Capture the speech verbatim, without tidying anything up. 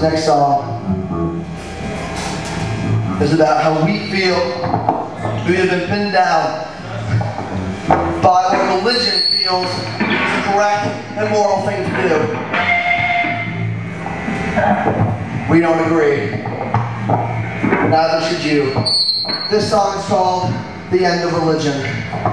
Next song is about how we feel we have been pinned down by what religion feels is the correct and moral thing to do. We don't agree. Neither should you. This song is called The End of Religion.